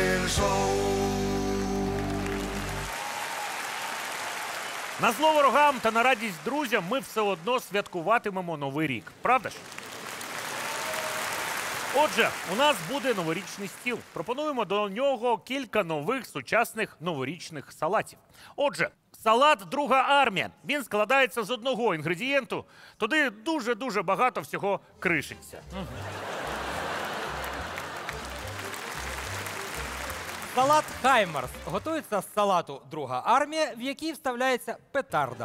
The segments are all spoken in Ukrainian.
Ігор Шоу. На зло ворогам та на радість друзям ми все одно святкуватимемо Новий рік. Правда ж? Отже, у нас буде новорічний стіл. Пропонуємо до нього кілька нових сучасних новорічних салатів. Отже, салат «Друга армія». Він складається з одного інгредієнту. Туди дуже-дуже багато всього кришиться. Салат Хаймарс готується з салату «Друга армія», в який вставляється петарда.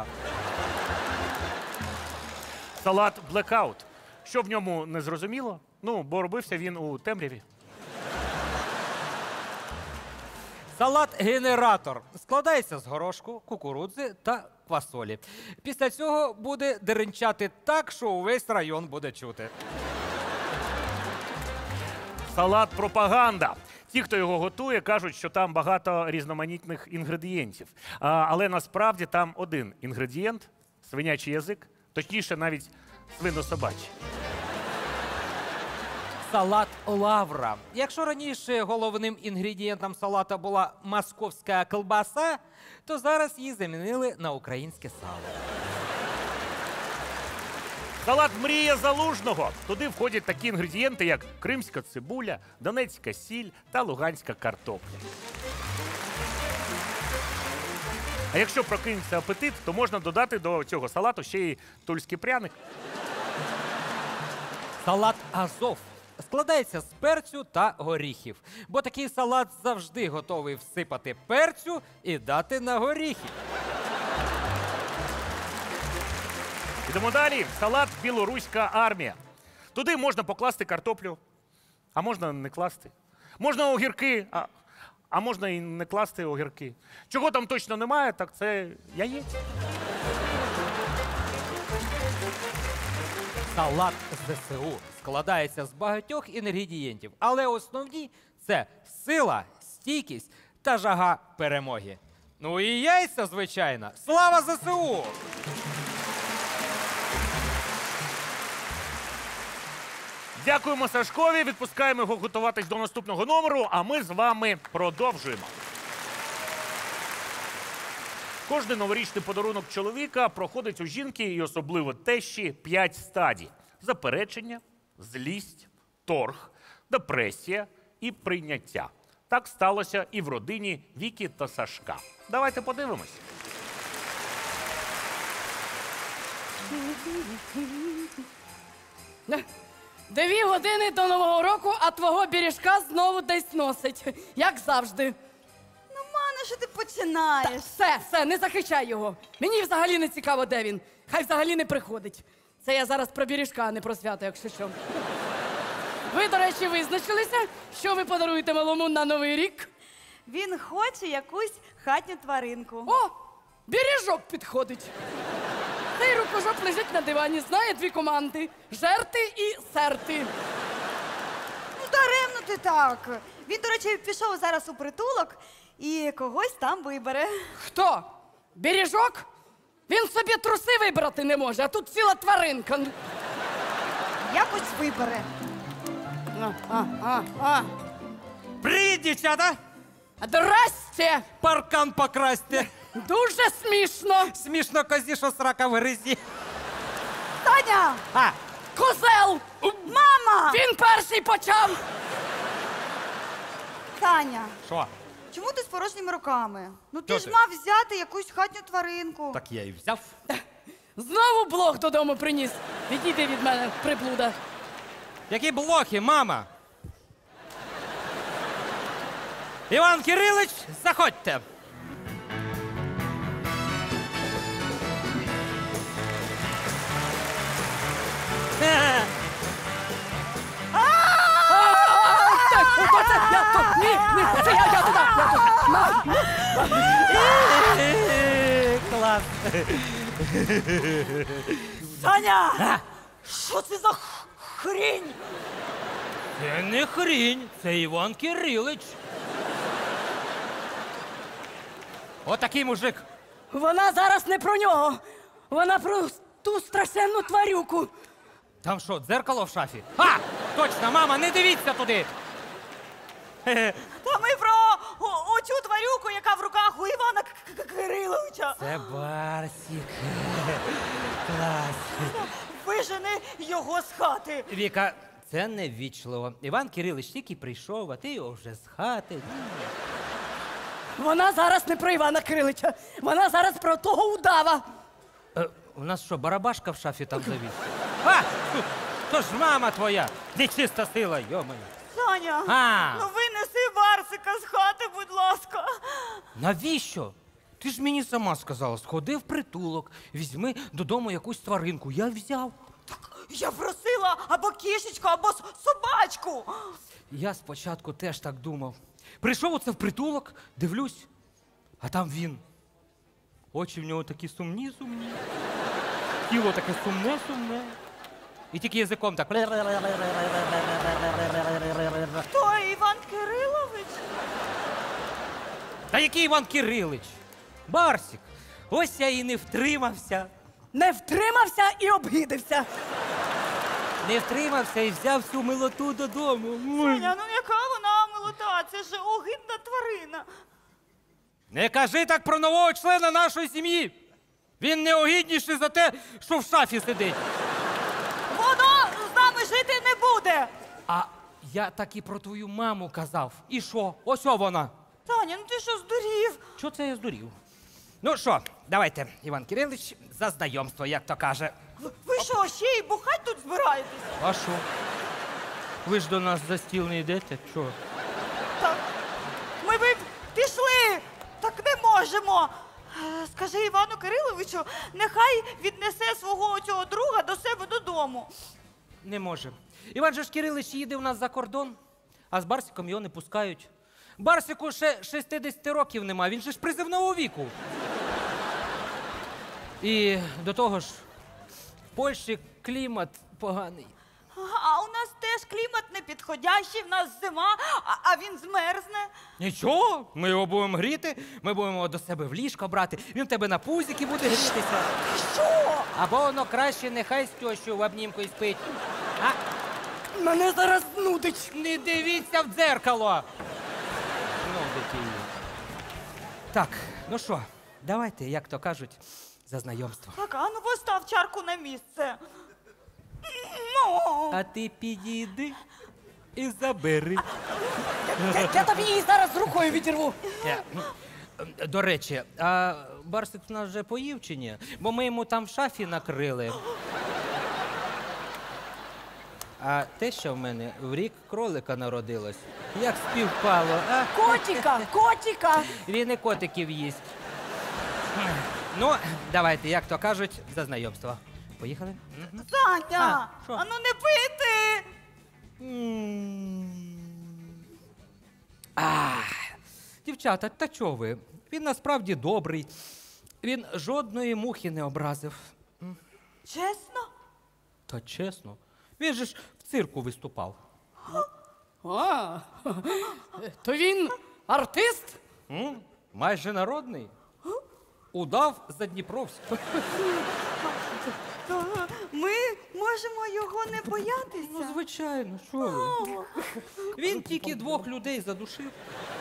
Салат «Блекаут». Що в ньому не зрозуміло? Ну, бо робився він у темряві. Салат «Генератор» складається з горошку, кукурудзи та квасолі. Після цього буде деренчати так, що увесь район буде чути. Салат «Пропаганда». Ті, хто його готує, кажуть, що там багато різноманітних інгредієнтів. Але насправді там один інгредієнт – свинячий язик, точніше навіть свино-собачий. Салат «Лавра». Якщо раніше головним інгредієнтом салата була московська колбаса, то зараз її замінили на українське сало. Салат «Мрія Залужного». Туди входять такі інгредієнти, як кримська цибуля, донецька сіль та луганська картопля. А якщо прокинеться апетит, то можна додати до цього салату ще й тульський пряник. Салат «Азов» складається з перцю та горіхів, бо такий салат завжди готовий всипати перцю і дати на горіхи. Ідемо далі. Салат «Білоруська армія». Туди можна покласти картоплю, а можна не класти. Можна огірки, а можна і не класти огірки. Чого там точно немає, так це яєць. Салат ЗСУ складається з багатьох інгредієнтів, але основні – це сила, стійкість та жага перемоги. Ну і яйця, звичайно. Слава ЗСУ! Дякуємо Сашкові, відпускаємо його готуватись до наступного номеру, а ми з вами продовжуємо. Кожний новорічний подарунок чоловіка проходить у жінки, і особливо тещі, 5 стадій. Заперечення, злість, торг, депресія і прийняття. Так сталося і в родині Віки та Сашка. Давайте подивимось. 2 години до Нового року, а твого бережка знову десь носить. Як завжди. Ну, мане, що ти починаєш? Все, не захищай його. Мені взагалі не цікаво, де він. Хай взагалі не приходить. Це я зараз про бережка, а не про свято, якщо що. Ви, до речі, визначилися, що ви подаруєте малому на Новий рік? Він хоче якусь хатню тваринку. О, бережок підходить. Цей рукожоп лежить на дивані, знає 2 команди – жерти і серти. Ну, даремно ти так. Він, до речі, пішов зараз у притулок і когось там вибере. Хто? Бережок? Він собі труси вибрати не може, а тут ціла тваринка. Якось вибере. Привіт, дівчата! Здрасте! Паркан покрасьте! Дуже смішно! Смішно козі, що срака в гризі. Таня! А, Козел! Мама! Він перший почав! Таня, що? чому ти з порожніми руками? Ну ти Що ж ти? мав взяти якусь хатню тваринку. Так я і взяв. Знову блох додому приніс. Відійди від мене, приблуда. Які блохи, мама? Іван Кирилич, заходьте. Клас. Таня! Що це за хрінь? Це не хрінь, це Іван Кирилич. Отакий мужик. Вона зараз не про нього. Вона про ту страшенну тварюку. Там що, дзеркало в шафі? А, точно, мама, не дивіться туди. Та ми про в руках у Івана Кириловича. Це Барсік. Клас. Вижени його з хати. Віка, це неввічливо. Іван Кирилич тільки прийшов, а ти його вже з хати. Вона зараз не про Івана Кирилича. Вона зараз про того удава. У нас що, барабашка в шафі там завіс? А! То ж мама твоя! Нечиста сила, йомаю. Саня, А. ну винеси Барсика з хати, будь ласка. Навіщо? Ти ж мені сама сказала, сходи в притулок, візьми додому якусь тваринку. Я взяв. Я просила або кішечку, або собачку. Я спочатку теж так думав. Прийшов оце в притулок, дивлюсь, а там він. Очі в нього такі сумні. Тіло таке сумне. І тільки язиком так. Хто, Іван Кирилович? Та який Іван Кирилич? Барсік. Ось я і не втримався. Не втримався і обгидився. Не втримався і взяв всю милоту додому. Саня, ну яка вона милота? Це ж огидна тварина. Не кажи так про нового члена нашої сім'ї. Він неогідніший за те, що в шафі сидить. Воно з нами жити не буде. А я так і про твою маму казав. І що? Ось вона. Таня, ну ти що здурів? Що це я здурів? Ну що, давайте, Іван Кирилич, за знайомство, як то каже. Ви що, ще й бухать тут збираєтесь? А що? Ви ж до нас за стіл не йдете? Чого? Так, ми би пішли, так не можемо. Скажи Івану Кириловичу, нехай віднесе свого цього друга до себе додому. Не може. Іван же ж Кирилич їде у нас за кордон, а з Барсиком його не пускають. Барсику ще 60 років нема, він же ж призивного віку. І до того ж, в Польщі клімат поганий. А у нас теж клімат непідходящий, в нас зима, а він змерзне. Нічого, ми його будемо гріти, ми будемо його до себе в ліжко брати, він в тебе на пузіки буде грітися. Що? Або воно краще нехай з тещою в обнімку і спить. А Мене зараз нудить. не дивіться в дзеркало. Ну, дитині. Так, ну що, давайте, як то кажуть, за знайомство. Так, а ну постав чарку на місце. Ну. А ти підійди і забери. Я тобі її зараз рукою відірву. До речі, а Барсик в нас вже поїв чи ні? Бо ми йому там в шафі накрили. А те, що в мене в рік кролика народилось, як співпало, а? Котика. Він і котиків їсть. Ну, давайте, як то кажуть, за знайомство. Поїхали? Мгм. Таня, що? а ну не пити. Дівчата, та чого ви? Він насправді добрий. Він жодної мухи не образив. Чесно? Та чесно. Він же ж в цирку виступав. А, то він артист? Майже народний. Удав Задніпровський. То ми можемо його не Ну, боятися. звичайно, що ви? Він тільки 2 людей задушив.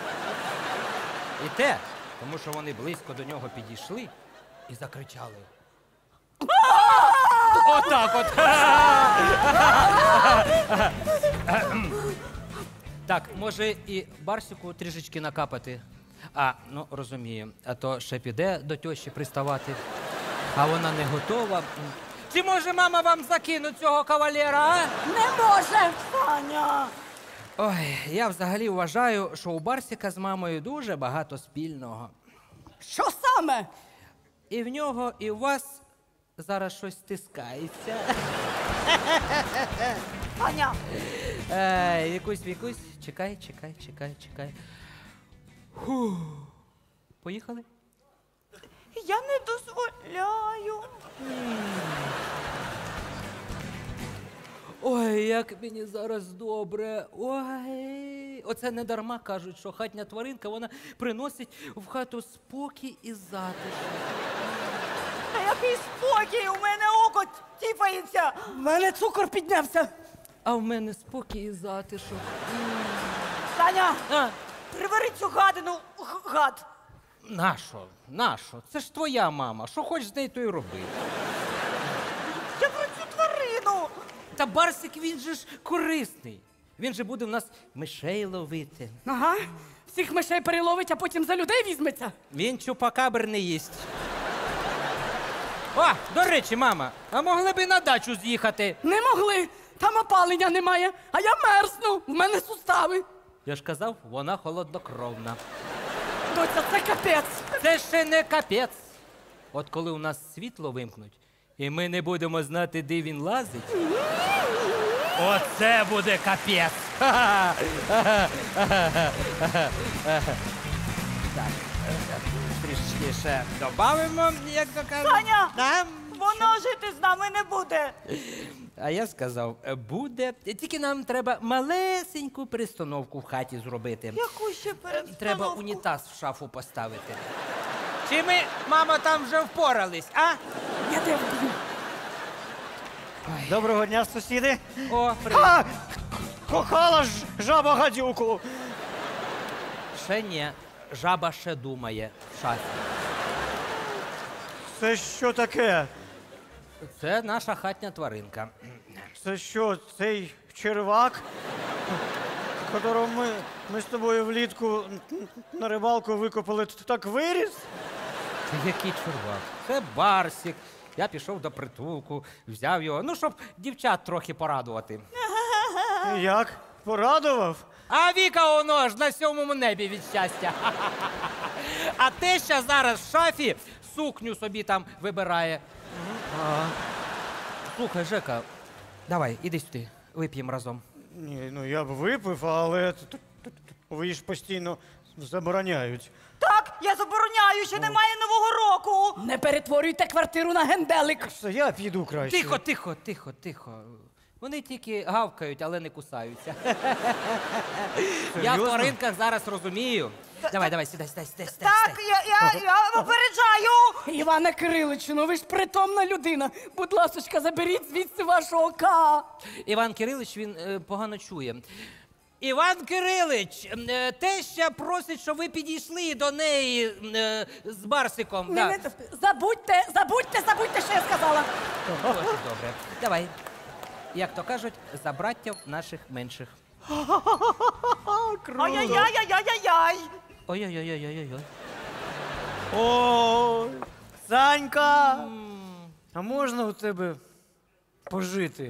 І те, тому що вони близько до нього підійшли і закричали. Отак от. Так, може і Барсику трішечки накапати. А, ну розумію, а то ще піде до тьощі приставати, а вона не готова. Чи може мама вам закинуть цього кавалера, а? Не може. Таня. Ой, я взагалі вважаю, що у Барсика з мамою дуже багато спільного. Що саме? І в нього, і у вас зараз щось стискається. Таня. Вікусь, чекай. Фух. Поїхали? Я не дозволяю. Ой, як мені зараз добре. Ой. Оце не дарма кажуть, що хатня тваринка, вона приносить в хату спокій і затишок. Та який спокій, у мене око тіпається. В мене цукор піднявся. А в мене спокій і затишок. Таня, А, прибери цю гадину, гад. Нащо? Це ж твоя мама. Що хочеш з нею, то й роби. Я про цю тварину. Та Барсик, він же ж корисний. Він же буде в нас мишей ловити. Ага. Всіх мишей переловить, а потім за людей візьметься. Він чупакабр не їсть. О, до речі, мама, а могли б і на дачу з'їхати? Не могли. Там опалення немає, а я мерзну. В мене сустави. Я ж казав, вона холоднокровна. Доця, це капець. Це ще не капець. От коли у нас світло вимкнуть, і ми не будемо знати, де він лазить. Оце буде капець. Так, трішки ще додамо, як то кажуть. Саня! Да? Воно жити з нами не буде. А я сказав, буде. Тільки нам треба малесеньку перестановку в хаті зробити. Яку ще перестановку? Треба унітаз в шафу поставити. Чи ми, мама, там вже впорались, а? Я тебе вб'ю. Доброго дня, сусіди. О, привіт. А! Кохала ж жаба гадюку. Ще ні. Жаба ще думає в шафі. Це що таке? Це наша хатня тваринка. Це що, цей червак, которого ми з тобою влітку на рибалку викопали, так виріс? Це який чувак? Це Барсик. Я пішов до притулку, взяв його, ну, щоб дівчат трохи порадувати. Як? Порадував? А Віка воно ж на сьомому небі від щастя. А теща зараз в шафі сукню собі там вибирає. Слухай, Жека, давай, іди сюди, вип'ємо разом. Ні, ну я б випив, але ви ж постійно забороняють. Так, я забороняю, ще немає Нового року. Не перетворюйте квартиру на генделик. Все, я піду краще. Тихо. Вони тільки гавкають, але не кусаються. Я в Серйозно? тваринках зараз розумію. Давай, сідай. Так, я попереджаю. Іване Кириличу, ну ви ж притомна людина. Будь ласочка, заберіть звідси вашого ка. Іван Кирилич, він погано чує. Іван Кирилич, теща просить, щоб ви підійшли до неї з Барсиком. Да. Забудьте, що я сказала. Дуже добре. Давай. Як то кажуть, за браттів наших менших. Ай-яй-яй-яй-яй-яй. Ой-ой-ой-ой-ой-ой. О, Санька! А можна у тебе пожити?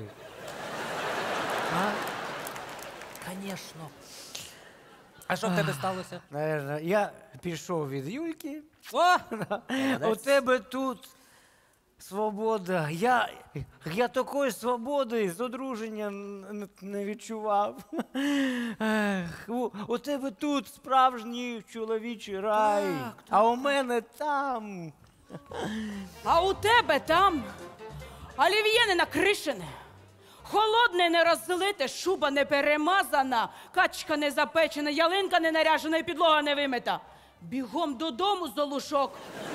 Звісно. А що в тебе сталося? Наверно, я пішов від Юльки. О! У тебе тут свобода. Я такої свободи з одруження не відчував. Ех, у тебе тут справжній чоловічий рай, а у мене там. А у тебе там олів'є не накришене, холодне не розлите, шуба не перемазана, качка не запечена, ялинка не наряжена і підлога не вимита. Бігом додому, Золушок.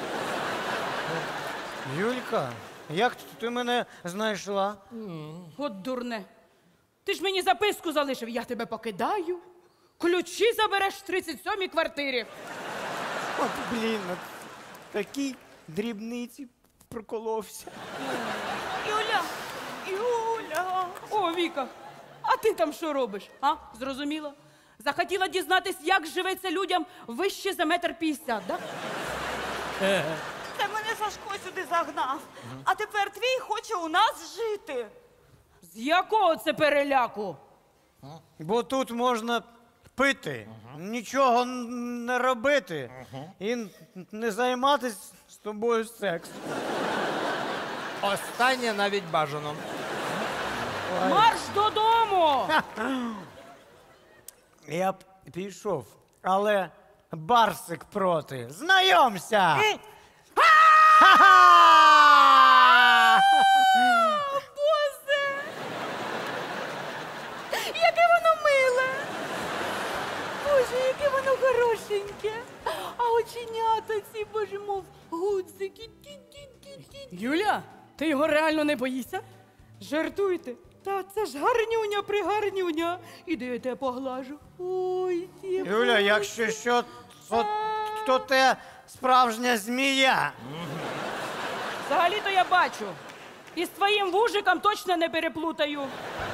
Юлька, як ти мене знайшла? От дурне. Ти ж мені записку залишив, я тебе покидаю. Ключі забереш в 37-й квартирі. От, блін, такі дрібниці проколовся. Юля. О, Віка, а ти там що робиш? А? Зрозуміла? Захотіла дізнатись, як живеться людям вище за 1,50 м, да? Це мене Сашко сюди загнав. А тепер твій хоче у нас жити. З якого це переляку? Бо тут можна пити, нічого не робити і не займатися з тобою сексом. Останнє навіть бажано. Марш додому! Я б пішов, але Барсик проти. Знайомся! Ха-ха! Боже! Яке воно миле! Боже, яке воно хорошеньке! А оченята ці, боже, мов гудзики. Юля, ти його реально не боїшся? Жартуйте. Та це ж гарнюня пригарнюня. Іди, я тебе поглажу. Ой, Юля, якщо що, то то те справжня змія. Взагалі-то я бачу. І з твоїм вужиком точно не переплутаю.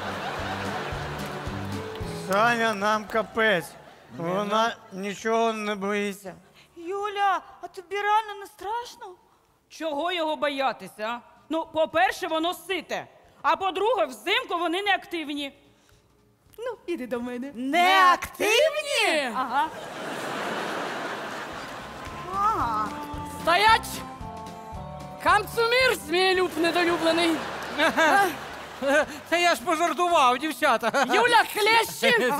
Саня, нам капець. Вона нічого не боїться. Юля, а тобі реально не страшно? Чого його боятися, а? Ну, по-перше, воно сите. А по-друге, взимку вони не активні. Ну, іди до мене. Неактивні? Ага. Ага. Стоять! Камцумір, змієлюб недолюблений. Та я ж пожартував, дівчата. Юля, клещі!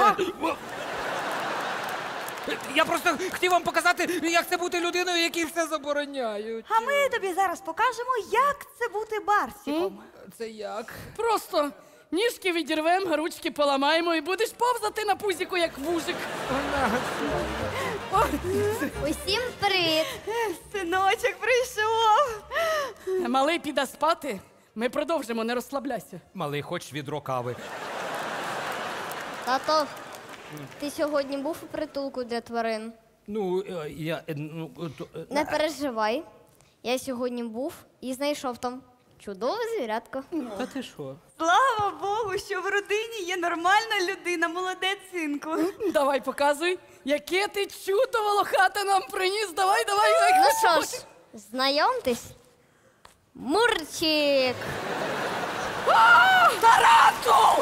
Я просто хотів вам показати, як це бути людиною, якій все забороняють. А ми тобі зараз покажемо, як це бути барсіком. Це як? Просто ніжки відірвем, ручки поламаємо і будеш повзати на пузіку, як вужик. Усім привіт! Синочок прийшов. Малий піде спати. Ми продовжимо, не розслабляйся. Малий, хоч відро кави. Тато, ти сьогодні був у притулку для тварин? Ну, Не переживай. Я сьогодні був і знайшов там чудове звірятко. Та ти що? Слава Богу, що в родині є нормальна людина, молодець, синку. Давай, показуй, яке ти чудо волохате нам приніс. Давай, давай. Ну що ж, знайомтесь. Мурчик! Тарантул!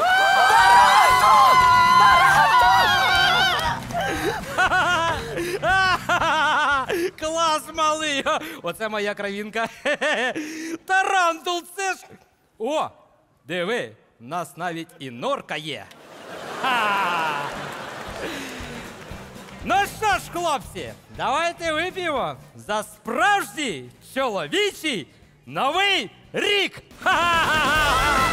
Клас, малий! Оце моя кровінка. Тарантул, це ж. О! Диви, в нас навіть і норка є. Ха! Ну що ж, хлопці, давайте вип'ємо за справжній чоловічий Новий рік! Ха-ха-ха!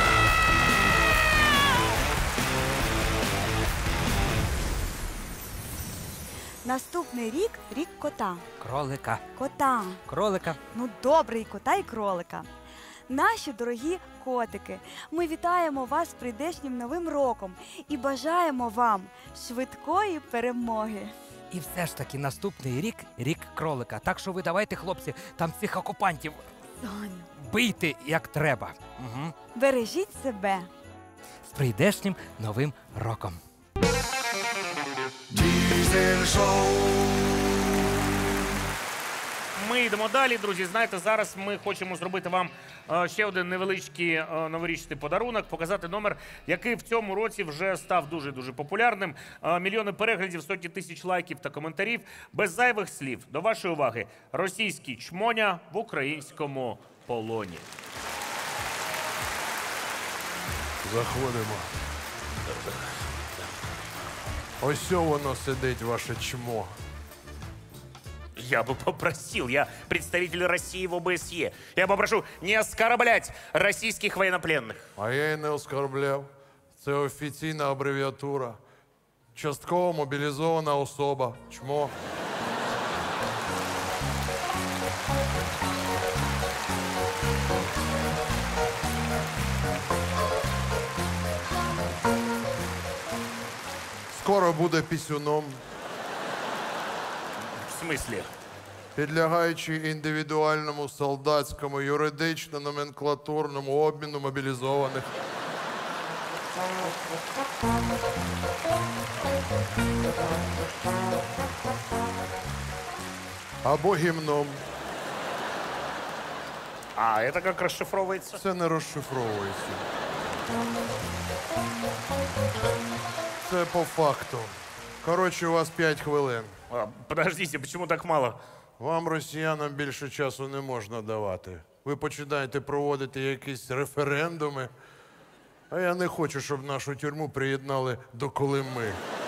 Наступний рік – рік кота. Кролика, Кота. кролика. Ну, добре, і кота, і кролика. Наші дорогі котики, ми вітаємо вас з прийдешнім Новим роком і бажаємо вам швидкої перемоги. І все ж таки наступний рік – рік кролика. Так що ви давайте, хлопці, там цих окупантів бийте як треба. Угу. Бережіть себе. З прийдешнім Новим роком. Ми йдемо далі, друзі. Знаєте, зараз ми хочемо зробити вам ще один невеличкий новорічний подарунок, показати номер, який в цьому році вже став дуже-дуже популярним. Мільйони переглядів, сотні тисяч лайків та коментарів. Без зайвих слів. До вашої уваги. Російський чмоня в українському полоні. Заходимо. Ось воно сидить, ваше чмо. Я бы попросил, я представитель России в ОБСЕ, я попрошу не оскорблять российских военнопленных. А я і не оскорбляв. Це офіційна абревіатура. Частково мобілізована особа. Чмо. Скоро буде пісюном. В смысле? Підлягаючи індивідуальному солдатському, юридично-номенклатурному обміну мобілізованих. Або гімном. А это как расшифровывается? Це не розшифровується. Це по факту. Коротше, у вас 5 хвилин. Подождите, почему так мало? Вам, росіянам, більше часу не можна давати. Ви починаєте проводити якісь референдуми, а я не хочу, щоб нашу тюрму приєднали до Колими.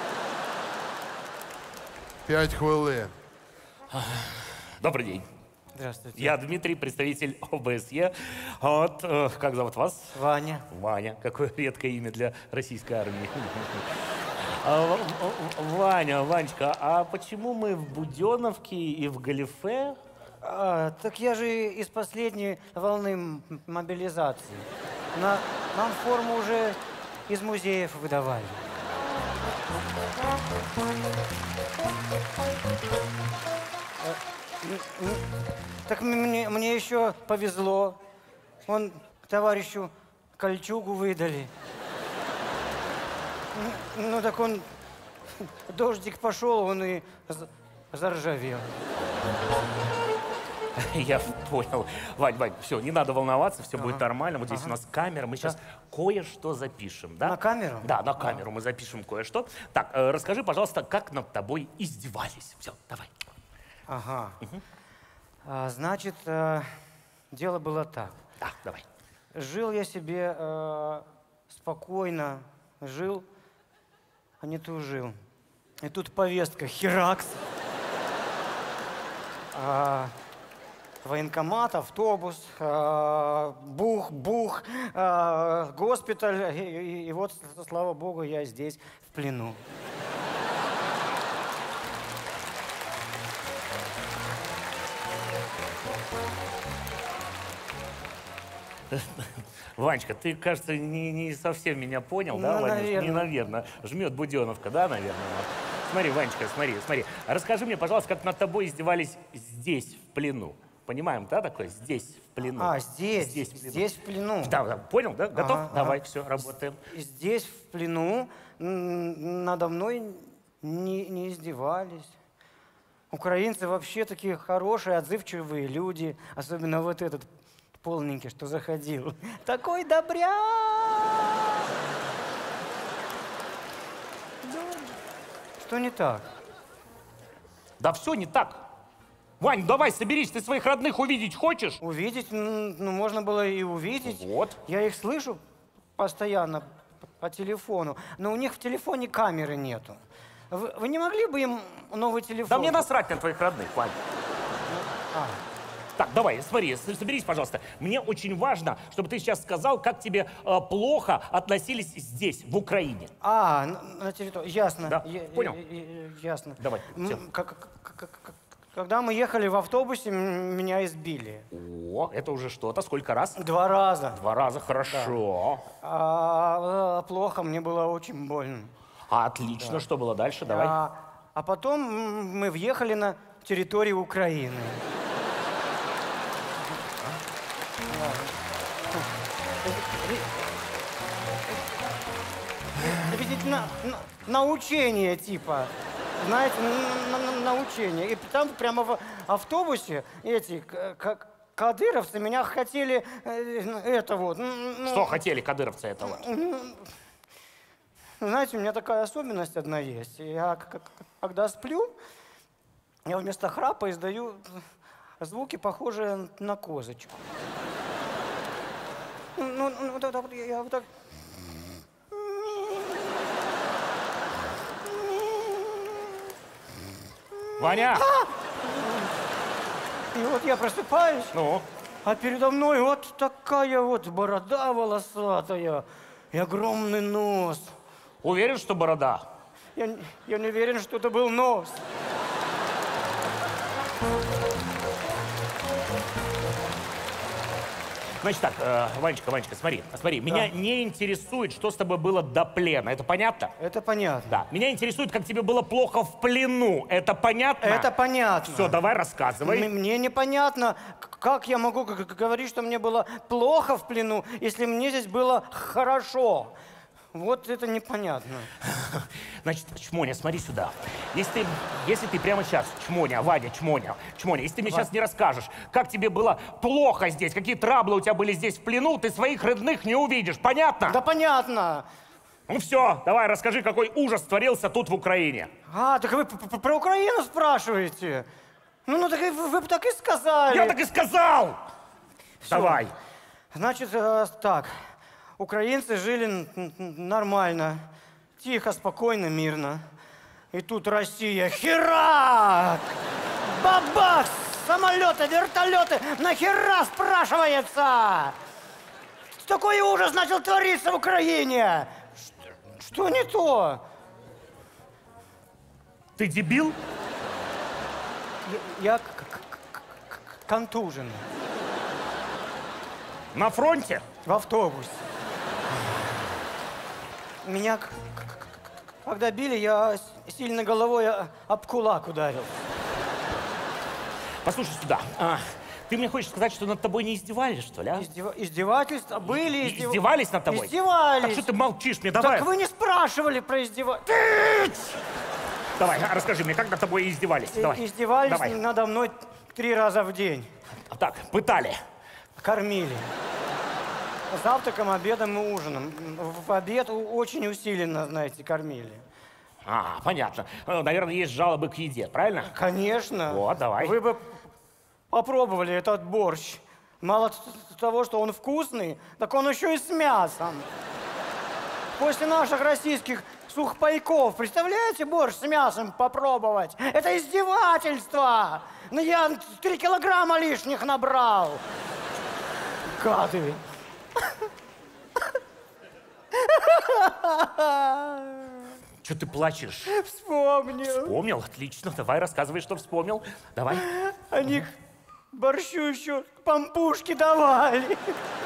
5 хвилин. Добрый день. Здравствуйте. Я Дмитрий, представитель ОБСЕ. Вот, как зовут вас? Ваня. Ваня. Какое редкое имя для российской армии. Ваня, Ванечка, а почему мы в Буденновке и в галифе? Так я же из последней волны мобилизации. Нам форму уже из музеев выдавали. Так мне еще повезло. Он товарищу кольчугу выдали. Ну так он... Дождик пошел, он и заржавел. Я понял. Вань, все, не надо волноваться, все будет нормально. Вот здесь у нас камера, мы сейчас кое-что запишем, да? На камеру? Да, на камеру мы запишем кое-что. Так, расскажи, пожалуйста, как над тобой издевались. Все, давай. Ага. Значит, дело было так. Да, давай. Жил я себе спокойно, жил, а не тужил. И тут повестка, херакс. Военкомат, автобус, бух, госпиталь. И вот, слава богу, я здесь в плену. Ванечка, ты, кажется, не совсем меня понял, да, Ну, Ваня? наверное. Не, наверное. Жмет Буденовка, да, наверное? Смотри, Ванечка, смотри. Расскажи мне, пожалуйста, как над тобой издевались здесь, в плену. Понимаем, да, такое? Здесь, в плену. Здесь в плену. здесь в плену. Да, понял, да? Готов? Ага, Давай, все, работаем. Здесь в плену надо мной не издевались. Украинцы вообще такие хорошие, отзывчивые люди. Особенно вот этот полненький, что заходил. Такой добряк! Что не так? Да все не так. Вань, давай, соберись, ты своих родных увидеть хочешь? Увидеть, ну, можно было и увидеть. Вот. Я их слышу постоянно по телефону, но у них в телефоне камеры нету. Вы не могли бы им новый телефон? Да мне насрать на твоих родных, Вань. Так, давай, смотри, соберись, пожалуйста. Мне очень важно, чтобы ты сейчас сказал, как тебе плохо относились здесь, в Украине. На территории. Ясно. Да, понял. Ясно. Давай, всё. Когда мы ехали в автобусе, меня избили. О, это уже что-то. Сколько раз? 2 раза. 2 раза, хорошо. Плохо, мне было очень больно. Отлично, что было дальше? Давай. А потом мы въехали на территорию Украины. Видите, на учение типа. Знаете, на учение. И там прямо в автобусе эти кадыровцы меня хотели это вот. Что хотели кадыровцы этого? Знаете, у меня такая особенность одна есть. Я когда сплю, я вместо храпа издаю звуки, похожие на козочку. Я вот так... Ваня! И вот я просыпаюсь, Ну? а передо мной вот такая вот борода волосатая и огромный нос. Уверен, что борода? Я не уверен, что это был нос. Значит так, Ванечка, смотри. Меня не интересует, что с тобой было до плена. Это понятно? Это понятно. Да. Меня интересует, как тебе было плохо в плену. Это понятно? Это понятно. Все, давай рассказывай. Мне непонятно, как я могу говорить, что мне было плохо в плену, если мне здесь было хорошо. Вот это непонятно. Значит, Чмоня, смотри сюда. Если ты прямо сейчас, Чмоня, Ваня, Чмоня, если ты мне сейчас не расскажешь, как тебе было плохо здесь, какие траблы у тебя были здесь в плену, ты своих родных не увидишь. Понятно? Да понятно. Ну все, давай расскажи, какой ужас творился тут в Украине. Так вы про Украину спрашиваете? Ну так вы бы так и сказали. Я так и сказал! Всё. Давай. Значит, так. Украинцы жили нормально, тихо, спокойно, мирно. И тут Россия, херак! Бабах! Самолеты, вертолеты, нахера спрашивается? Такой ужас начал твориться в Украине! Что не то? Ты дебил? Я контужен. На фронте? В автобусе. Меня, когда били, я сильно головой об кулак ударил. Послушай сюда. Ты мне хочешь сказать, что над тобой не издевались, что ли, а? Издевательства были. Издевались над тобой? Издевались. Так что ты молчишь мне? Давай. Так вы не спрашивали про издевательства. Давай, расскажи мне, как над тобой издевались? Давай. Издевались Давай. надо мной 3 раза в день. Так, пытали. Кормили. Завтраком, обедом и ужином. В обед очень усиленно, знаете, кормили. Понятно. Наверное, есть жалобы к еде, правильно? Конечно. Вот, давай. Вы бы попробовали этот борщ. Мало того, что он вкусный, так он еще и с мясом. После наших российских сухпайков, представляете, борщ с мясом попробовать? Это издевательство! Ну, я 3 килограмма лишних набрал. Гады. Что ты плачешь? Вспомнил. Вспомнил? Отлично. Давай, рассказывай, что вспомнил. Давай. Они к борщу еще пампушки давали.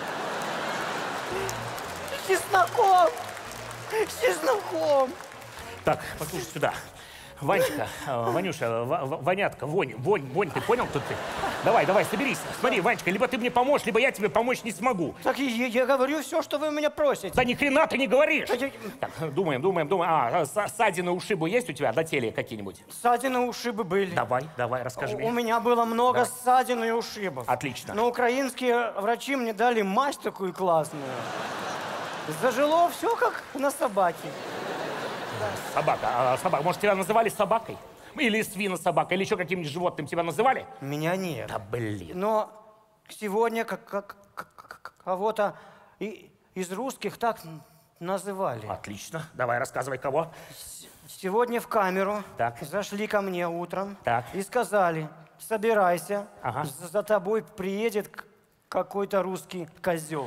С чесноком. С чесноком. Так, послушай сюда. Ванечка, Ванюша, Ванятка, Вонь, ты понял, кто ты? Давай, соберись. Смотри, Ванечка, либо ты мне поможешь, либо я тебе помочь не смогу. Так я говорю все, что вы меня просите. Да ни хрена ты не говоришь. Так, Думаем. Ссадины, ушибы есть у тебя на теле какие-нибудь? ссадины, ушибы были. Давай, расскажи У мне. меня было много ссадин и ушибов. Отлично. Но украинские врачи мне дали мазь такую классную. Зажило все как на собаке. Собака. Может, тебя называли собакой? Или свинособакой, или еще каким-нибудь животным тебя называли? Меня нет. Да блин. Но сегодня кого-то из русских так называли. Отлично. Давай, рассказывай, кого. Сегодня в камеру Так. зашли ко мне утром Так. и сказали: собирайся, Ага. за тобой приедет какой-то русский козел.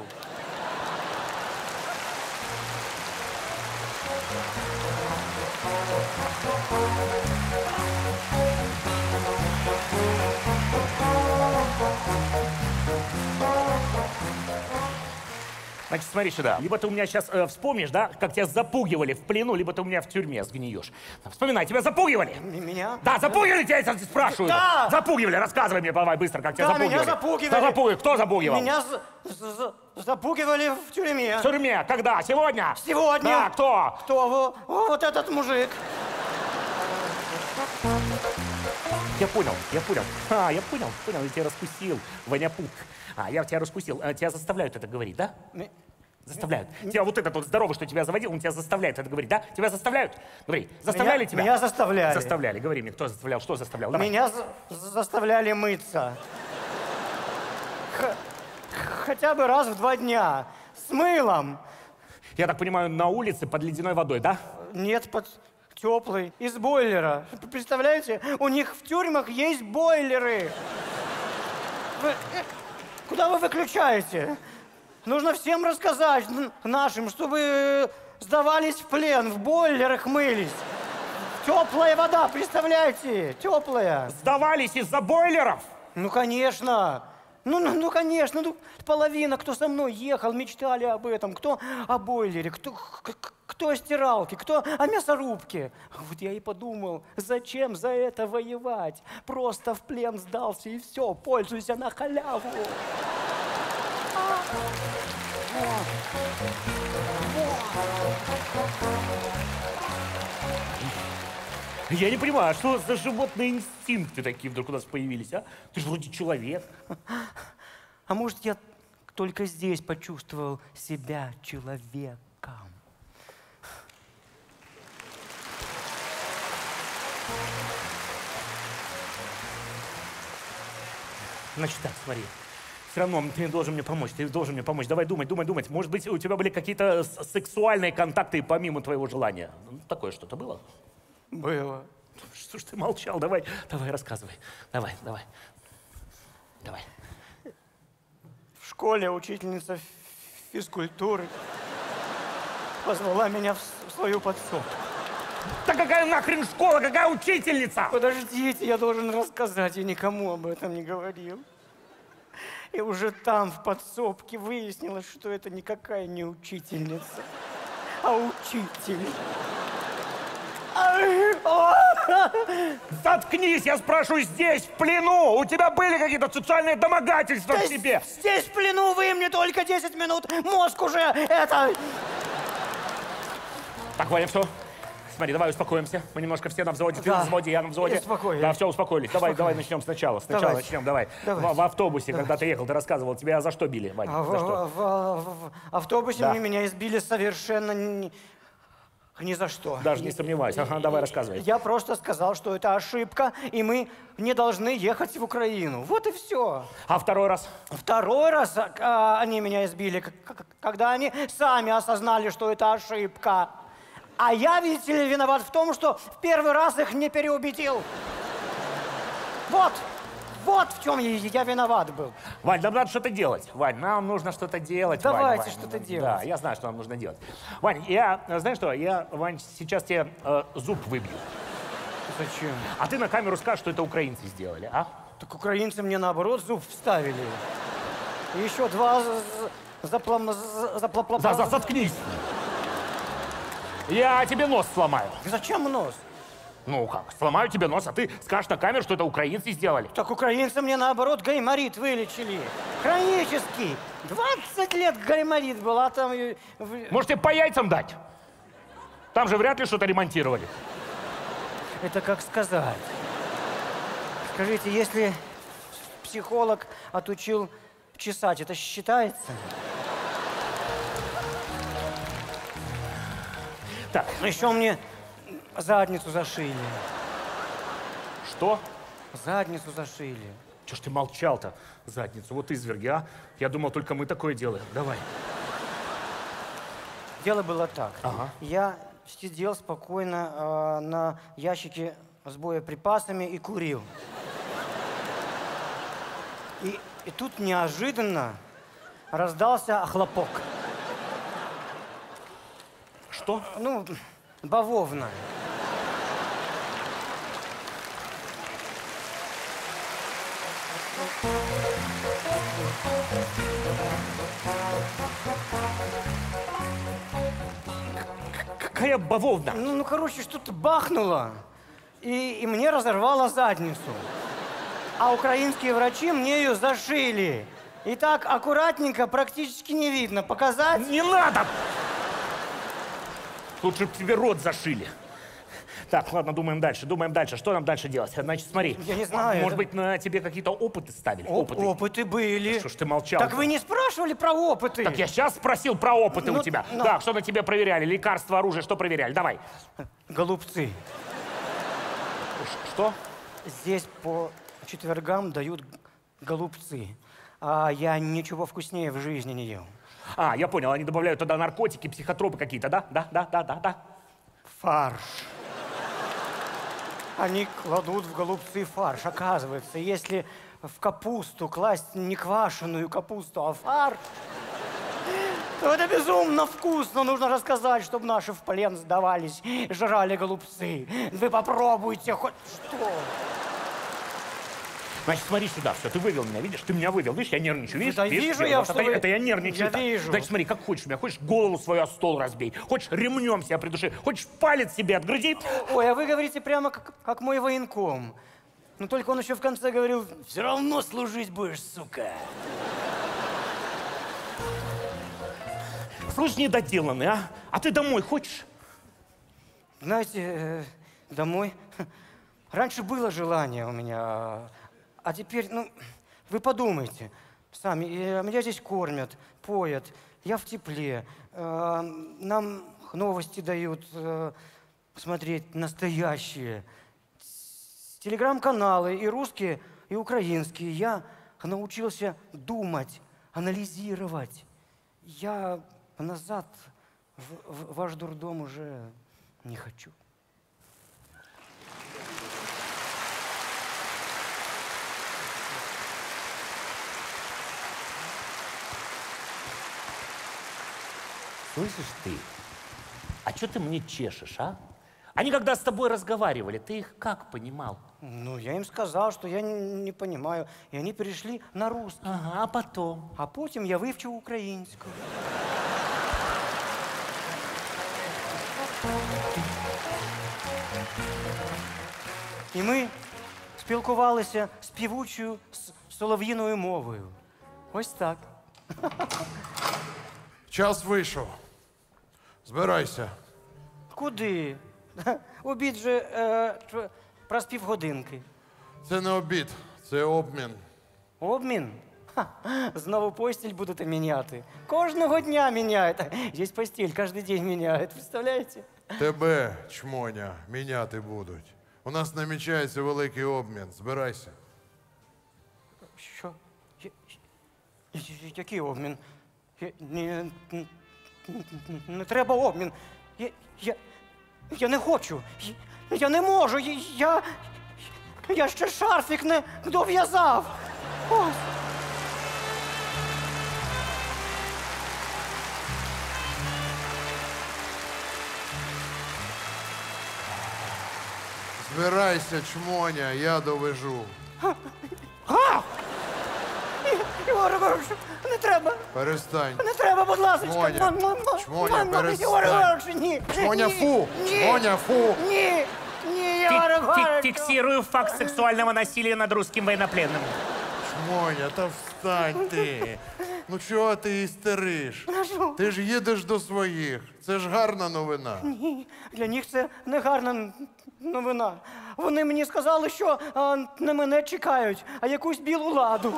Значит, смотри сюда. Либо ты у меня сейчас вспомнишь, да, как тебя запугивали в плену, либо ты у меня в тюрьме сгниешь. Вспоминай, тебя запугивали? Меня? Да, запугивали тебя, я тебя спрашиваю. Да! Запугивали, рассказывай мне, давай, быстро, как тебя Да, запугивали. меня запугивали. Кто запугивал? Кто запугивал? Меня запугивали в тюрьме. В тюрьме. Когда? Сегодня? Сегодня. Да, кто? Кто? Вот этот мужик. Я понял. Я понял, я тебя раскусил, Ваня-Пук. Я тебя раскусил. Тебя заставляют это говорить, да? Заставляют. Тебя вот этот вот здоровый, что тебя заводил, он тебя заставляет это говорить, да? Тебя заставляют? Говори, заставляли тебя? Меня заставляли. Заставляли. Говори мне, кто заставлял, что заставлял? Давай. Меня заставляли мыться. Хотя бы раз в 2 дня. С мылом. Я так понимаю, на улице под ледяной водой, да? Нет, под теплый. Из бойлера. Представляете? У них в тюрьмах есть бойлеры. Куда вы выключаете? Нужно всем рассказать нашим, чтобы сдавались в плен, в бойлерах мылись. Теплая вода, представляете? Теплая. Сдавались из-за бойлеров? Ну, конечно. Ну, конечно. Ну, половина, кто со мной ехал, мечтали об этом. Кто о бойлере, кто о стиралке, кто о мясорубке. Вот я и подумал, зачем за это воевать? Просто в плен сдался и все, пользуйся на халяву. Я не понимаю, а что за животные инстинкты такие вдруг у нас появились, а? Ты же вроде человек. А может, я только здесь почувствовал себя человеком? Значит так, смотри. Все равно ты должен мне помочь, Давай думать. Может быть, у тебя были какие-то сексуальные контакты помимо твоего желания? Ну, такое что-то было? Было. Что ж ты молчал? Давай, рассказывай. Давай. В школе учительница физкультуры позвала меня в свою подсобку. Да какая нахрен школа, какая учительница? Подождите, я должен рассказать, я никому об этом не говорил. И уже там, в подсобке, выяснилось, что это никакая не учительница, а учитель. Заткнись, я спрашиваю, здесь, в плену, у тебя были какие-то сексуальные домогательства к тебе? Здесь в плену вы мне только 10 минут. Мозг уже это... Так, Ваня, все. Смотри, давай успокоимся. Мы немножко все на взводе. Ты Да. на взводе, я на взводе. Успокоились. Да, все, успокоились. Давай начнем сначала. Сначала Давайте. начнем, давай. Давайте. В автобусе, когда ты ехал, ты рассказывал, тебя за что били, Ваня? За что? В автобусе Да. меня избили совершенно ни за что. Даже не сомневаюсь. Ага, давай рассказывай. Я просто сказал, что это ошибка, и мы не должны ехать в Украину. Вот и все. А второй раз? Второй раз они меня избили, когда они сами осознали, что это ошибка. А я, видите ли, виноват в том, что в первый раз их не переубедил. Вот в чем я виноват был. Вань, нам надо что-то делать. Вань, нам нужно что-то делать. Давайте Вань. что-то Да, делать. я знаю, что нам нужно делать. Вань, знаешь что, Вань, сейчас тебе зуб выбью. Зачем? А ты на камеру скажешь, что это украинцы сделали, а? Так украинцы мне наоборот зуб вставили. И еще два Заткнись. Я тебе нос сломаю. Зачем нос? Ну как, сломаю тебе нос, а ты скажешь на камеру, что это украинцы сделали. Так украинцы мне наоборот гайморит вылечили. Хронический. 20 лет гайморит был, а там... Может, тебе по яйцам дать? Там же вряд ли что-то ремонтировали. Это как сказать. Скажите, если психолог отучил чесать, это считается? Так, Еще мне задницу зашили. что? Задницу зашили. Чего ж ты молчал-то, задницу? Вот изверги, а? Я думал, только мы такое делаем. Давай. Дело было так. Ага. Я сидел спокойно на ящике с боеприпасами и курил. И тут неожиданно раздался хлопок. Что? Ну, бавовна. Какая бавовна? Ну, короче, что-то бахнуло, и мне разорвало задницу. А украинские врачи мне ее зашили. И так аккуратненько, практически не видно. Показать? Не надо! Лучше бы тебе рот зашили. Так, ладно, думаем дальше. Что нам дальше делать? Значит, смотри. Я не знаю, Может это- быть, на тебе какие-то опыты ставили? Опыты были. Что ж ты молчал? Так вы не спрашивали про опыты? Так я сейчас спросил про опыты Ну, у тебя. ну. Так, что на тебе проверяли? Лекарства, оружие, что проверяли? Давай. Голубцы. Что? Здесь по четвергам дают голубцы. А я ничего вкуснее в жизни не ел. А, я понял, они добавляют туда наркотики, психотропы какие-то, да? Да. Фарш. Они кладут в голубцы фарш. Оказывается, если в капусту класть не квашеную капусту, а фарш, то это безумно вкусно. Нужно рассказать, чтобы наши в плен сдавались, жрали голубцы. Вы попробуйте хоть что. Значит, смотри сюда, все, ты вывел меня, видишь? Ты меня вывел, видишь, я нервничаю, видишь? Да Видишь? вижу я, Вот что это, вы- это я нервничаю. Я так. вижу. Значит, смотри, как хочешь меня, хочешь голову свою о стол разбей, хочешь ремнем себя придуши, хочешь палец себе отгрызи. Ой, а вы говорите прямо как мой военком. Но только он еще в конце говорил, все равно служить будешь, сука. Слушай, недоделанный, а? А ты домой хочешь? Знаете, домой. Раньше было желание у меня, а теперь, ну, вы подумайте сами. Меня здесь кормят, поят, я в тепле. Нам новости дают смотреть настоящие. Телеграм-каналы и русские, и украинские. Я научился думать, анализировать. Я назад в ваш дурдом уже не хочу. Слышишь ты? А что ты мне чешешь, а? Они когда с тобой разговаривали, ты их как понимал? Ну, я им сказал, что я не понимаю. И они перешли на русский. Ага, а потом? А потім я вивчив українську. І ми спілкувалися співучою солов'їною мовою. Ось так. Час вийшов. Збирайся. Куди? Обід же про півгодинки. Це не обід, це обмін. Обмін? Ха, знову постіль будете міняти. Кожного дня міняєте. Є постіль, кожен день міняють. Представляєте? Тебе, чмоня, міняти будуть. У нас намічається великий обмін. Збирайся. Що? Який обмін? Не треба обмін. Я не хочу. Я не можу. Я ще шарфік не дов'язав. Ось. Збирайся, чмоня, я довежу. Ігор Ігорович, не треба. Перестань. Не треба, будь ласка. Чмоня, перестань. Ігор Ігорович, ні. Чмоня, Ні. фу! Ні. Чмоня, фу! Ні, ні, Ігор Ігорович. Фиксирую факт сексуального насилия над русским военнопленным. Чмоня, та встань ти. Ну чого ти істериш? Ти ж їдеш до своїх. Це ж гарна новина. Ні, для них це не гарна новина. Вони мені сказали, що не мене чекають, а якусь білу ладу.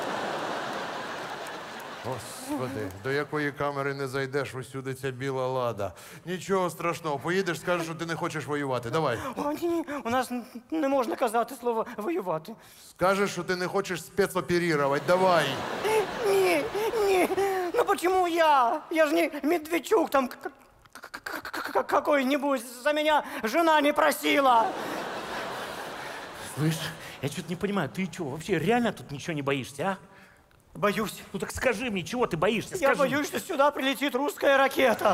Господи, до якої камери не зайдеш, усюди ця біла лада. Нічого страшного, поїдеш, скажеш, що ти не хочеш воювати. Давай. О, ні, у нас не можна казати слово воювати. Скажеш, що ти не хочеш спецоперувати. Давай. Ні, ні. Ну чому я? Я ж не Медведчук там какой-нибудь. За меня жена не просила. Слышь, я что-то не понимаю, ты что, вообще реально тут ничего не боишься, а? Боюсь. Ну так скажи мне, чего ты боишься? Я Скажи. боюсь, что сюда прилетит русская ракета.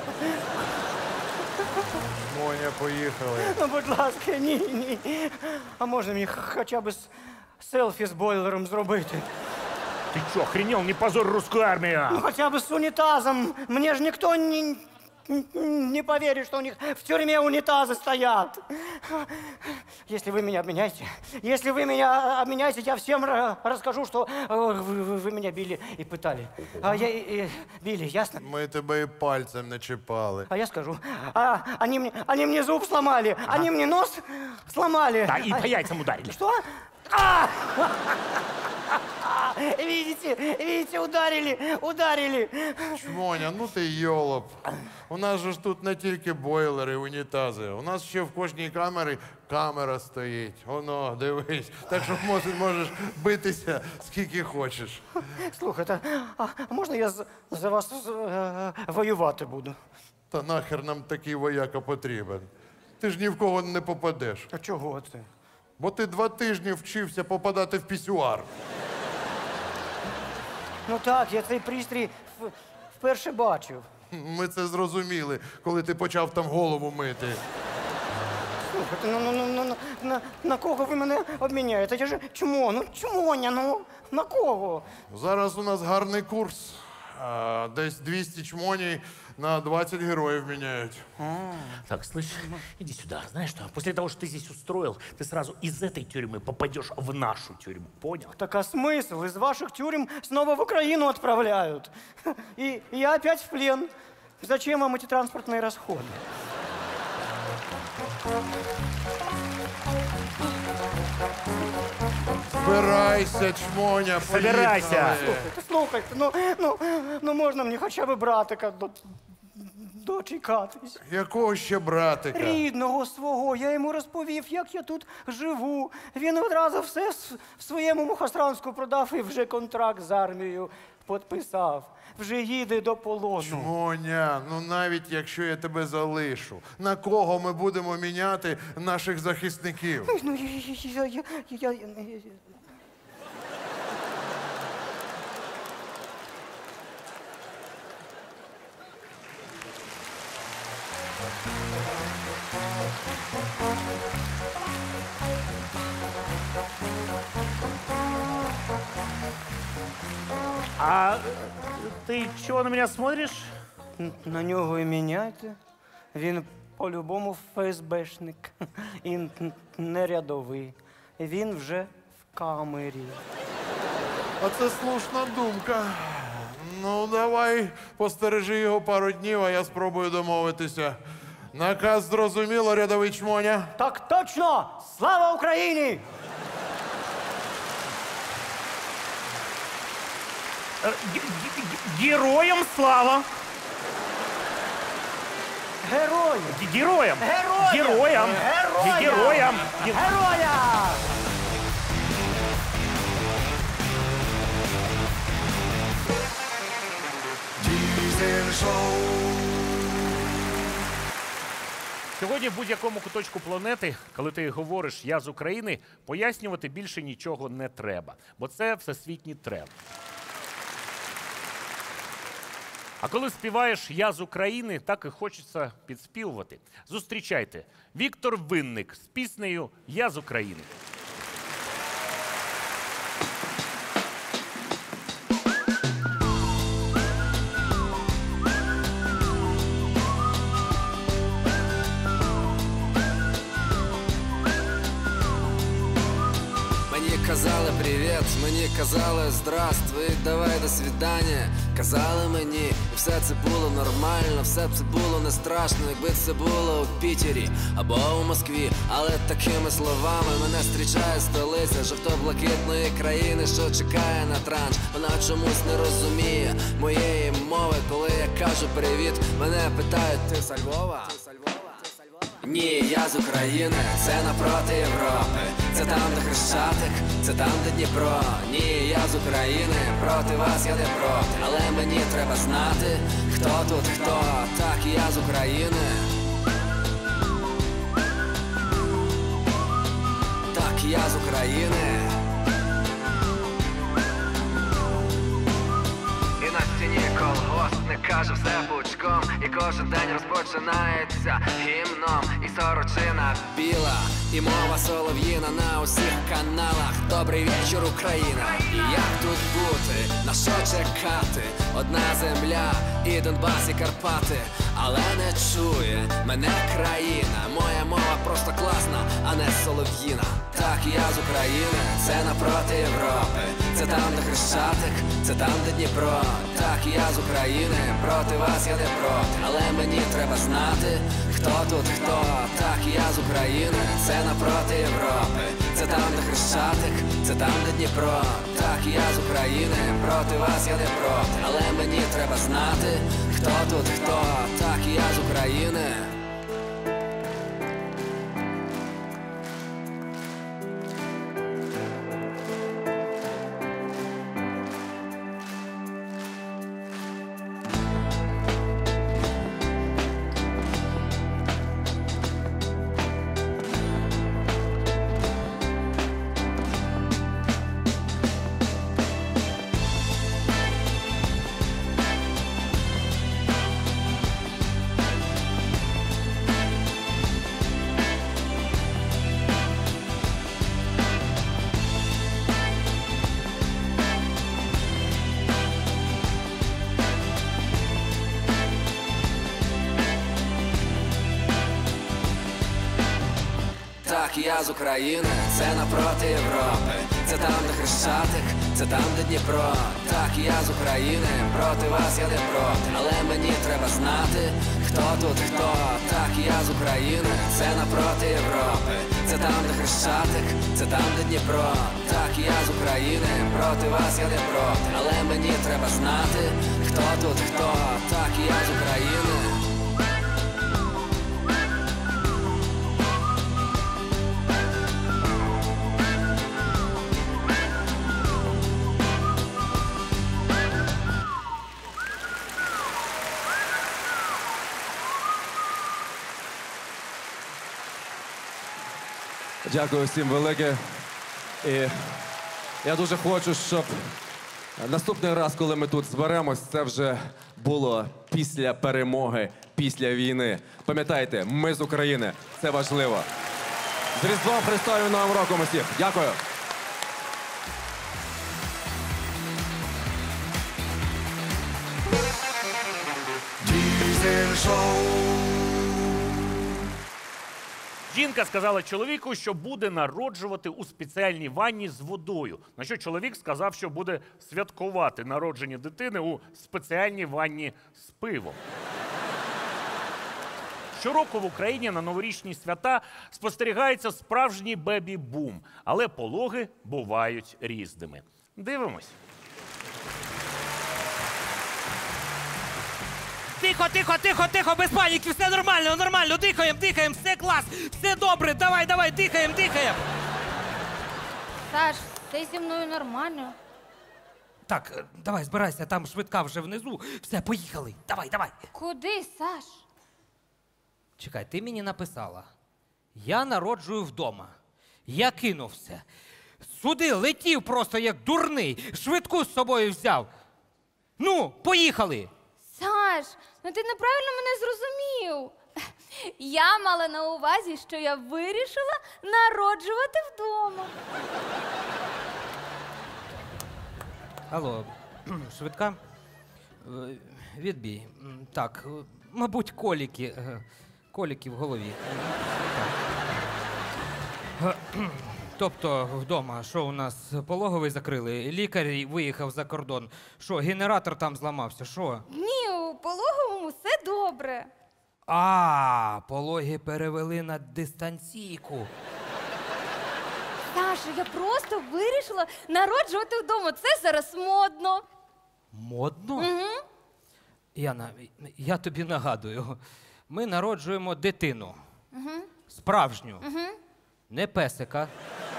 Моня, поїхали. Ну, будь ласка, ні, ні. А можна мені хоча б селфі з бойлером зробити? Ты что, охренел? Не позорь русскую армию! Ну, хотя бы с унитазом. Мне же никто не поверит, что у них в тюрьме унитазы стоят. Если вы меня обменяете, я всем расскажу, что вы меня били и пытали. Били, ясно? Ми тебе і пальцем не чіпали. А я скажу. Они мне зуб сломали, они мне нос сломали. Да, и по яйцам ударили. Что? Видите, ударили. Чмоня, ну ти йолоп. У нас же ж тут не тільки бойлери, унітази. У нас ще в кожній камері камера стоїть. Воно, дивись. Так що можеш битися скільки хочеш. Слухайте, а можна я за вас воювати буду? Та нахер нам такий вояка потрібен. Ти ж ні в кого не попадеш. А чого це? Бо ти 2 тижні вчився попадати в пісюар. Ну так, я цей пристрій вперше бачив. Ми це зрозуміли, коли ти почав там голову мити. Слухайте, на кого ви мене обміняєте? Я ж чмо, чмоня, на кого? Зараз у нас гарний курс. Десь 200 чмоней на 20 героїв міняють. Так, слышь, иди сюда. Знаешь что, после того, что ты здесь устроил, ты сразу из этой тюрьмы попадешь в нашу тюрьму. Понял? Так а смысл? Из ваших тюрем снова в Украину отправляют. И я опять в плен. Зачем вам эти транспортные расходы? Збирайся, чмоня, Собирайся. поїхали. Слухайте, можна мені хоча б братика дочекатись? Якого ще братика? Рідного свого. Я йому розповів, як я тут живу. Він одразу все в своєму Мухостранську продав і вже контракт з армією підписав. Вже їде до полону. Чмоня, ну навіть якщо я тебе залишу, на кого ми будемо міняти наших захисників? Ну, я... А ты чего на меня смотришь? На нього і міняйте. Він по-любому ФСБшник. І не рядовий. Він вже в камері. Оце слушна думка. Ну, давай постережи його пару днів, а я спробую домовитися. Наказ зрозуміло, рядовий чмоня. Так точно! Слава Україні! Героям слава! Герої! Героям! Героям! Героям! Героям! Героям! Героя! Сьогодні в будь-якому куточку планети, коли ти говориш «я з України», пояснювати більше нічого не треба, бо це всесвітній тренд. А коли співаєш «я з України», так і хочеться підспівувати. Зустрічайте, Віктор Винник з піснею «Я з України». Казали привіт, мені казали здравствуй, давай до свидання. Казали мені, і все це було нормально, все це було не страшно, якби це було у Пітері або у Москві. Але такими словами мене зустрічає столиця жовто-блакитної країни, що чекає на транш. Вона чомусь не розуміє моєї мови, коли я кажу привіт. Мене питають, ти з Львова? Ні, я з України, це напроти Європи. Це там, де Хрещатик, це там, де Дніпро. Ні, я з України, проти вас я не проти. Але мені треба знати, хто тут хто. Так, я з України. Так, я з України. І на стіні колгоспник каже все пучком. І кожен день розпочинається гімном. І сорочина біла, і мова солов'їна на усіх каналах. Добрий вечір, Україна. І як тут бути, на що чекати? Одна земля, і Донбас, і Карпати. Але не чує мене країна. Моя мова просто класна, а не солов'їна. Так, я з України, це напроти Європи. Це там, де Хрещатик, це там, де Дніпро. Так, я з України, проти вас я не проти. Але мені треба знати, хто тут хто. Так, я з України, це напроти Європи. Це там, де Хрещатик, це там, де Дніпро. Так, я з України, проти вас я не проти. Але мені треба знати, хто тут хто. Так, я з України. Так, я з України, це напроти Європи. Це там, де Хрещатик, це там, де Дніпро. Так, я з України, проти вас я не проти. Але мені треба знати, хто тут хто. Так, я з України, це напроти Європи. Це там, де Хрещатик, це там, де Дніпро. Так, я з України, проти вас я не проти. Але мені треба знати, хто тут хто. Так, я з України. Дякую всім велике. І я дуже хочу, щоб наступний раз, коли ми тут зберемось, це вже було після перемоги, після війни. Пам'ятайте, ми з України. Це важливо. З Різдвом Христовим Новим роком усіх. Дякую. Diesel Show. Жінка сказала чоловіку, що буде народжувати у спеціальній ванні з водою. На що чоловік сказав, що буде святкувати народження дитини у спеціальній ванні з пивом. Щороку в Україні на новорічні свята спостерігається справжній бебі-бум, але пологи бувають різними. Дивимось. Тихо, без паніки, все нормально, дихаємо, все клас, все добре, давай, дихаємо. Саш, все зі мною нормально. Так, давай, збирайся, там швидка вже внизу. Все, поїхали, давай. Куди, Саш? Чекай, ти мені написала. Я народжую вдома. Я кинув все. Сюди летів просто як дурний, швидку з собою взяв. Ну, поїхали. Саш, ну ти неправильно мене зрозумів. Я мала на увазі, що я вирішила народжувати вдома. Алло, швидка? Відбій. Так, мабуть, коліки в голові. Тобто вдома, що у нас пологовий закрили, лікар виїхав за кордон. Що, генератор там зламався, що? Ні, у пологовому все добре. Пологи перевели на дистанційку. Саша, я просто вирішила народжувати вдома. Це зараз модно. Модно? Угу. Яна, я тобі нагадую, ми народжуємо дитину. Справжню. Не песика,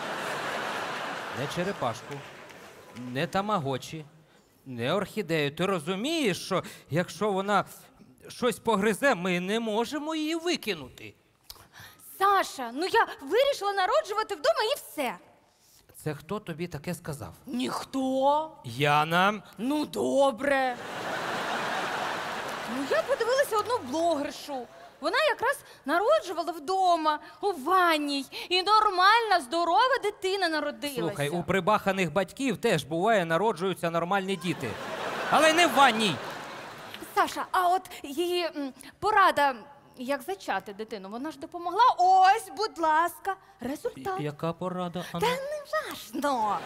не черепашку, не тамагочі, не орхідею. Ти розумієш, що якщо вона щось погризе, ми не можемо її викинути. Саша, ну я вирішила народжувати вдома і все. Це хто тобі таке сказав? Ніхто. Яна. Ну, добре. Ну я подивилася одну блогершу. Вона якраз народжувала вдома, у ванній. І нормальна, здорова дитина народилася. Слухай, у прибаханих батьків теж буває народжуються нормальні діти. Але не в ванній. Саша, а от її порада, як зачати дитину, вона ж допомогла? Ось, будь ласка, результат. Яка порада? Та не важно.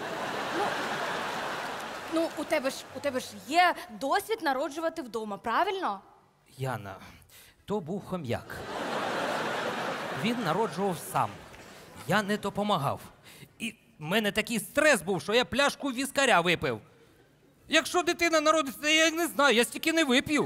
Ну, у тебе ж є досвід народжувати вдома, правильно? Яна, то був хом'як. Він народжував сам. Я не допомагав. І в мене такий стрес був, що я пляшку віскаря випив. Якщо дитина народиться, я не знаю, я стільки не вип'ю.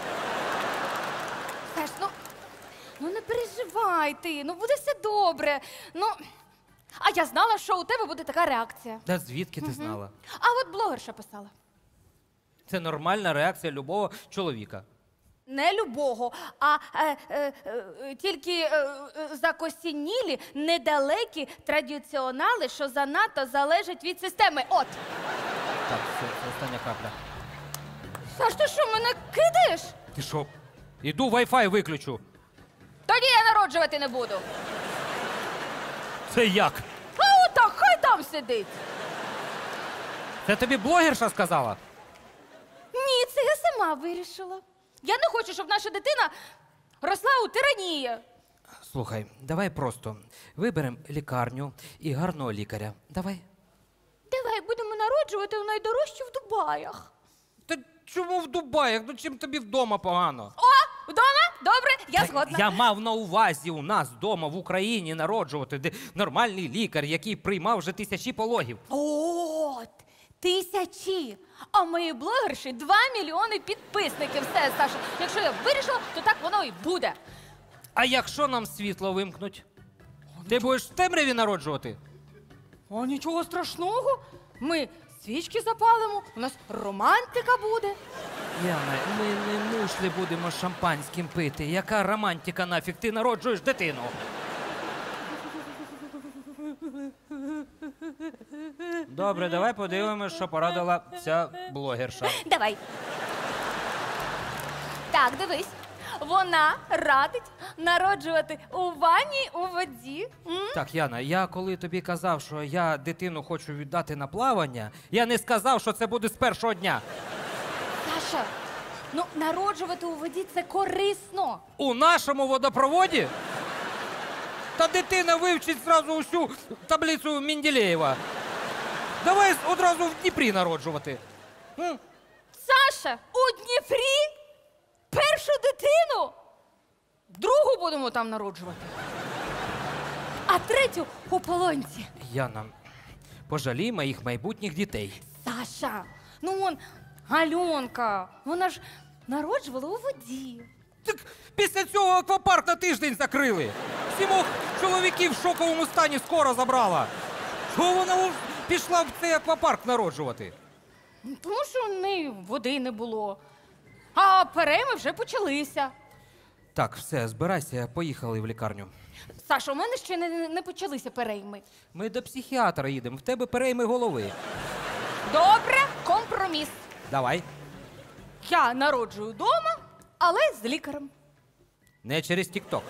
Саш, ну не переживай ти, ну буде все добре. Ну, а я знала, що у тебе буде така реакція. Та звідки ти знала? А от блогерша писала. Це нормальна реакція любого чоловіка. Не любого, а тільки закосінілі, недалекі традиціонали, що занадто залежать від системи. От. Так, це остання крапля. Саш, ти що, мене кидаєш? Ти що? Іду Wi-Fi виключу. Тоді я народжувати не буду. Це як? А отак, хай там сидить. Це тобі блогерша сказала? Ні, це я сама вирішила. Я не хочу, щоб наша дитина росла у тиранії. Слухай, давай просто виберемо лікарню і гарного лікаря. Давай. Давай будемо народжувати у найдорожчі в Дубаях. Та чому в Дубаях? Ну чим тобі вдома погано? О, вдома? Добре, я згодна. Я мав на увазі у нас вдома в Україні народжувати, де нормальний лікар, який приймав вже тисячі пологів. От, тисячі. А в моїй блогерші 2 мільйони підписників. Все, Саша, якщо я вирішила, то так воно і буде. А якщо нам світло вимкнуть? Ти будеш в темряві народжувати? О, нічого страшного. Ми свічки запалимо, у нас романтика буде. Яна, ми не мушлі будемо шампанським пити. Яка романтика нафіг? Ти народжуєш дитину. Добре, давай подивимось, що порадила ця блогерша. Давай. Так, дивись. Вона радить народжувати у ванні, у воді. Так, Яна, я коли тобі казав, що я дитину хочу віддати на плавання, я не сказав, що це буде з першого дня. Саша, ну народжувати у воді – це корисно. У нашому водопроводі? Та дитина вивчить зразу усю таблицю Менделєєва. Давай одразу в Дніпрі народжувати. Саша, у Дніпрі? Першу дитину? Другу будемо там народжувати. А третю у Полонці. Яна, пожалій моїх майбутніх дітей. Саша, ну вон Альонка, вона ж народжувала у воді. Так після цього аквапарк на тиждень закрили. 7 чоловіків в шоковому стані скоро забрала. Чого вона пішла в цей аквапарк народжувати? Тому що в неї води не було. А перейми вже почалися. Так, все, збирайся, поїхали в лікарню. Саша, у мене ще не почалися перейми. Ми до психіатра їдемо, в тебе перейми голови. Добре, компроміс. Давай. Я народжую вдома, але з лікарем. Не через Тік-Ток.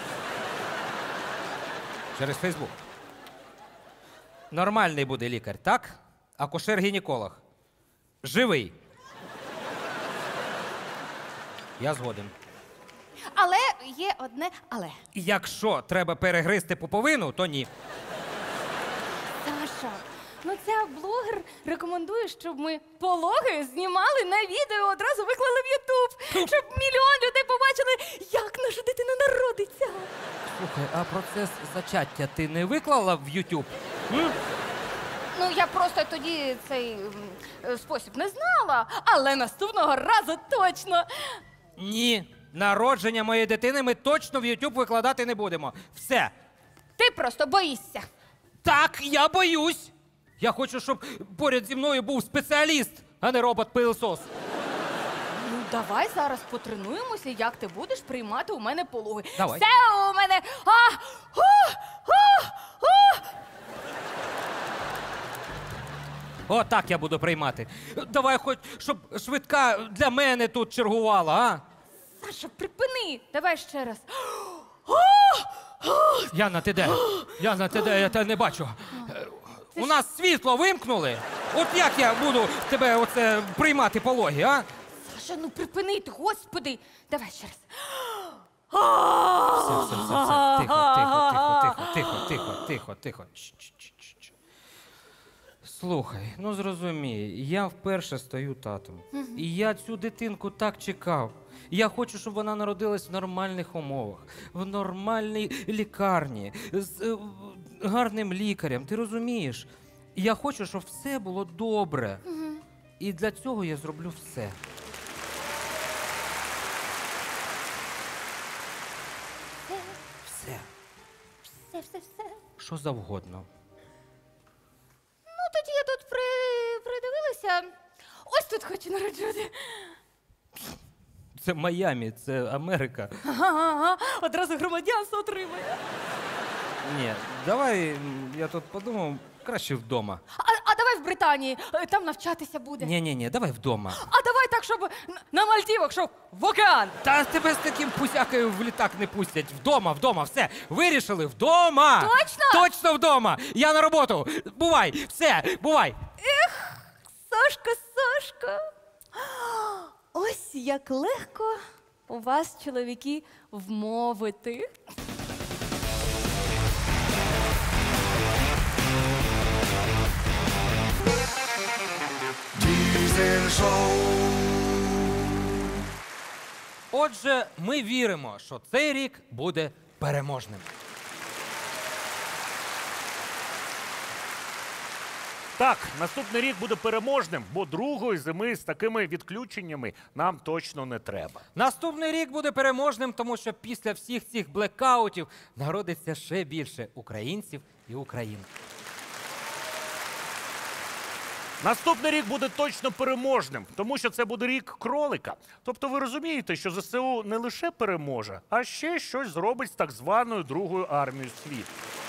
Через Фейсбук. Нормальний буде лікар, так? Акушер-гінеколог. Живий. Я згоден. Але є одне але. Якщо треба перегризти пуповину, то ні. Саша, ну ця блогер рекомендує, щоб ми пологи знімали на відео, одразу виклали в Ютуб, щоб мільйон людей побачили, як наша дитина народиться. Слухай, а процес зачаття ти не виклала в YouTube? Ну, я просто тоді цей спосіб не знала, але наступного разу точно. Ні. Народження моєї дитини ми точно в YouTube викладати не будемо. Все. Ти просто боїшся. Так, я боюсь. Я хочу, щоб поряд зі мною був спеціаліст, а не робот-пилосос. Ну, давай зараз потренуємося, як ти будеш приймати у мене пологи. Давай. Все у мене. О, так я буду приймати. Давай хоч, щоб швидка для мене тут чергувала, а? Саша, припини. Давай ще раз. Яна, ти де? Яна, ти де? Я тебе не бачу. У нас світло вимкнули. От як я буду тебе оце приймати пологи, а? Саша, ну припини ти, господи. Давай ще раз. Все. Тихо. Щ. Слухай, ну зрозумій, я вперше стаю татом. І я цю дитинку так чекав. Я хочу, щоб вона народилась в нормальних умовах, в нормальній лікарні, з гарним лікарем, ти розумієш? Я хочу, щоб все було добре. І для цього я зроблю все. Все. Все. Що завгодно. Ну, тоді я тут придивилася. Ось тут хочу народжувати. Це Майамі, це Америка. Ага, одразу громадянство отримає. Ні, давай, я тут подумав, краще вдома. А давай в Британії, там навчатися буде. Ні, давай вдома. А давай так, щоб на Мальдівах, щоб в океан. Та тебе з таким пусякою в літак не пустять. Вдома, все. Вирішили, вдома. Точно? Точно вдома. Я на роботу. Бувай, все, бувай. Сашка. Ось як легко у вас, чоловіки, вмовити. Отже, ми віримо, що цей рік буде переможним. Так, наступний рік буде переможним, бо другої зими з такими відключеннями нам точно не треба. Наступний рік буде переможним, тому що після всіх цих блекаутів народиться ще більше українців і українок. Наступний рік буде точно переможним, тому що це буде рік кролика. Тобто ви розумієте, що ЗСУ не лише переможе, а ще щось зробить з так званою Другою армією світу.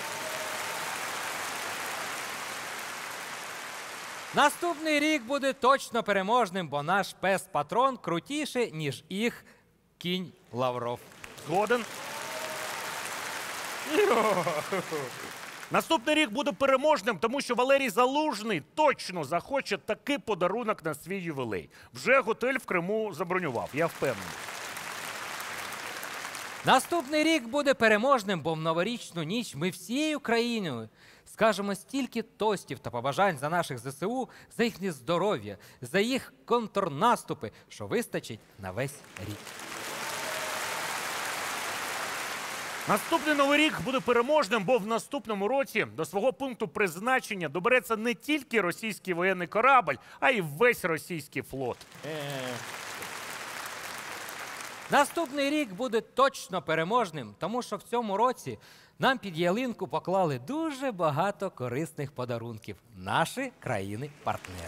Наступний рік буде точно переможним, бо наш пес-патрон крутіше, ніж їх кінь Лавров. Згоден? Наступний рік буде переможним, тому що Валерій Залужний точно захоче такий подарунок на свій ювілей. Вже готель в Криму забронював, я впевнений. Наступний рік буде переможним, бо в новорічну ніч ми всією країною скажемо стільки тостів та побажань за наших ЗСУ, за їхнє здоров'я, за їх контрнаступи, що вистачить на весь рік. Наступний Новий рік буде переможним, бо в наступному році до свого пункту призначення добереться не тільки російський воєнний корабль, а й весь російський флот. Наступний рік буде точно переможним, тому що в цьому році нам під ялинку поклали дуже багато корисних подарунків. Наші країни-партнери.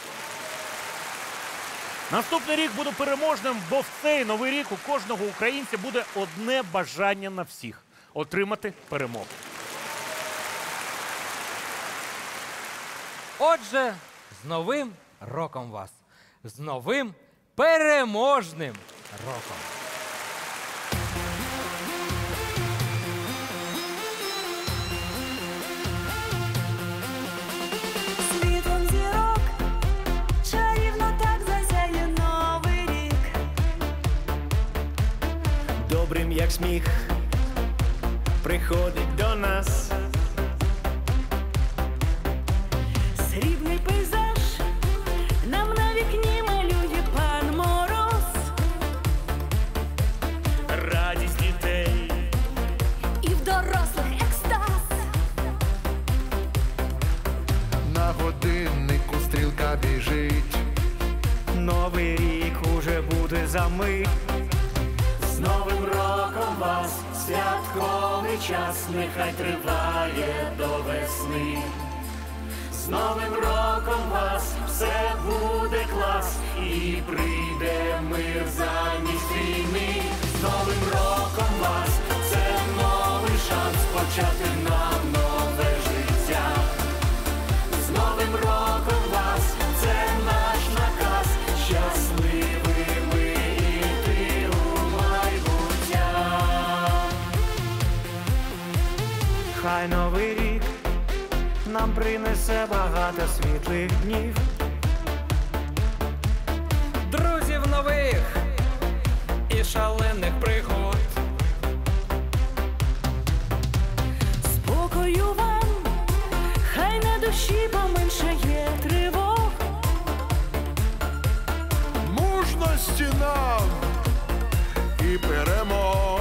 Наступний рік буде переможним, бо в цей Новий рік у кожного українця буде одне бажання на всіх – отримати перемогу. Отже, з Новим роком вас! З новим переможним роком! Світлом зірок чарівно так засяє новий рік. Добрим, як сміх, приходить до нас. Срібний пейзаж нам на вікні малює пан Мороз. Радість дітей І в дорослих екстаз. На годиннику стрілка біжить. Новий рік уже буде за мить. з Новим роком вас, святковий час нехай триває до весни. З Новим роком вас, все буде клас, і прийде мир замість війни. З Новим роком вас, це новий шанс почати нам нове життя. З Новим роком вас, це наш наказ, щасливими йти у майбуття. Хай новий рік нам принесе багато світлих днів. Друзів нових і шалених пригод. Спокою вам, хай на душі поменшає тривог. Мужності нам і перемог.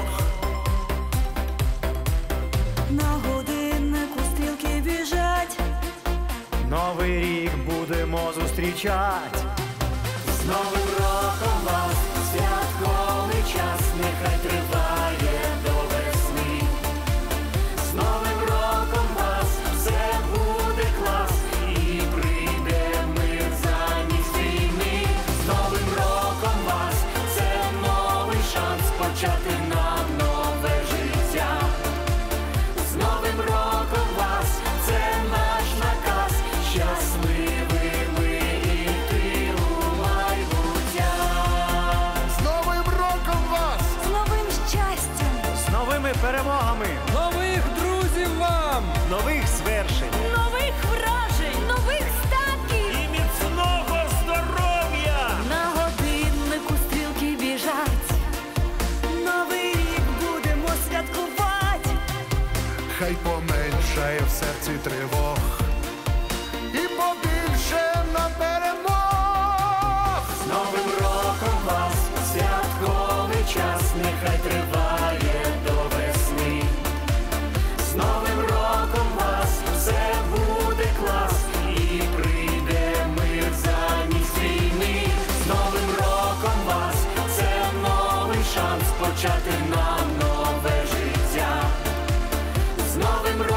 На годиннику стрілки біжать. Новий рік будемо зустрічать. З Новим роком вас, святковий час нехай триває до весни. З Новим роком вас, все буде клас, і прийде мир замість війни. З Новим роком вас, це новий шанс почати нам нове життя. З Новим роком вас, це наш наказ, щасливими йти у майбуття. З Новим роком вас! З новим щастям, З новими перемогами. Нових друзів вам! Нових звершень нових вражень, нових статків. і міцного здоров'я! На годиннику стрілки біжать. Новий рік будемо святкувати. Хай поменшає в серці тривог. І побільше на перемог. З Новим роком вас, святковий час нехай триває до весни. З Новим роком вас, все буде клас, і прийде мир замість війни. З Новим роком вас, це новий шанс почати нам нове життя. З Новим роком